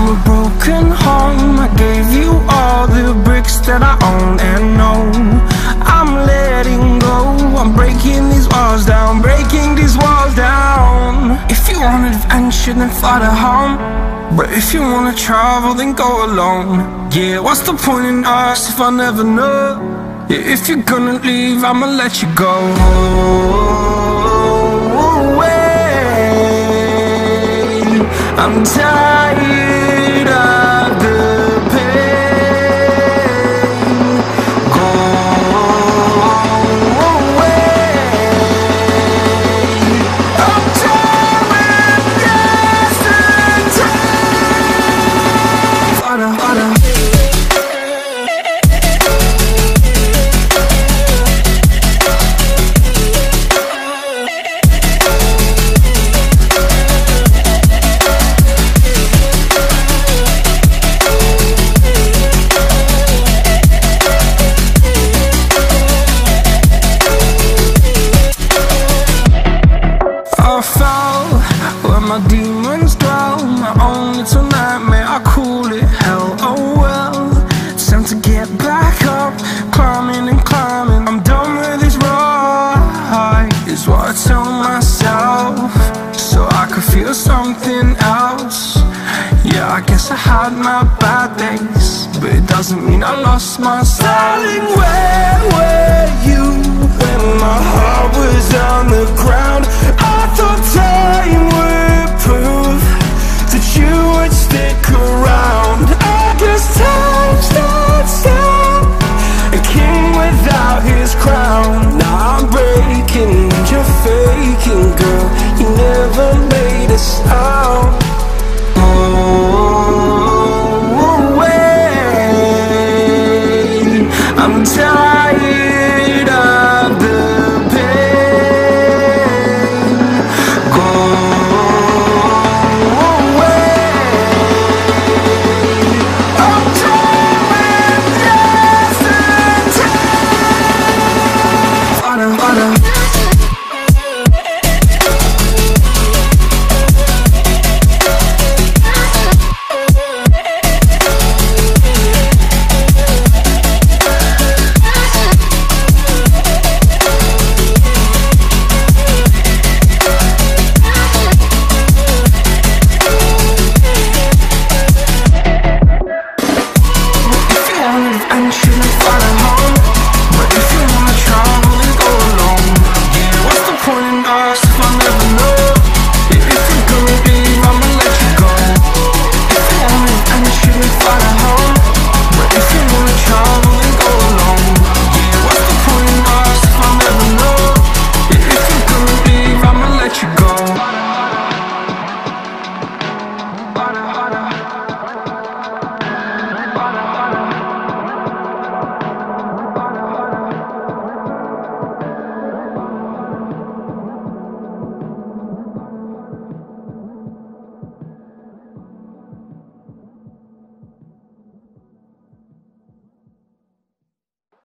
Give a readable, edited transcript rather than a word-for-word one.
from a broken home. I gave you all the bricks that I own and know. I'm letting go, I'm breaking these walls down, breaking these walls down. If you want adventure, then fly to home. But if you wanna travel, then go alone. Yeah, what's the point in us if I never know? Yeah, if you're gonna leave, I'ma let you go. I'm tired of the pain. Go away. I'm done with yesterday. Harder, harder. My demons dwell, my own little nightmare, I call it hell. Oh well, it's time to get back up, climbing and climbing. I'm done with this ride, is what I tell myself, so I could feel something else. Yeah, I guess I had my bad days, but it doesn't mean I lost my style. Darling, where were you when my heart was on the ground? I thought time would prove that you would stick around. I guess time stood still, a king without his crown. Now I'm breaking and you're faking, girl. You never made a sound. Oh, wait, I'm tired of the pain. Go away. I'm done with yesterday. Harder, harder. And shouldn't follow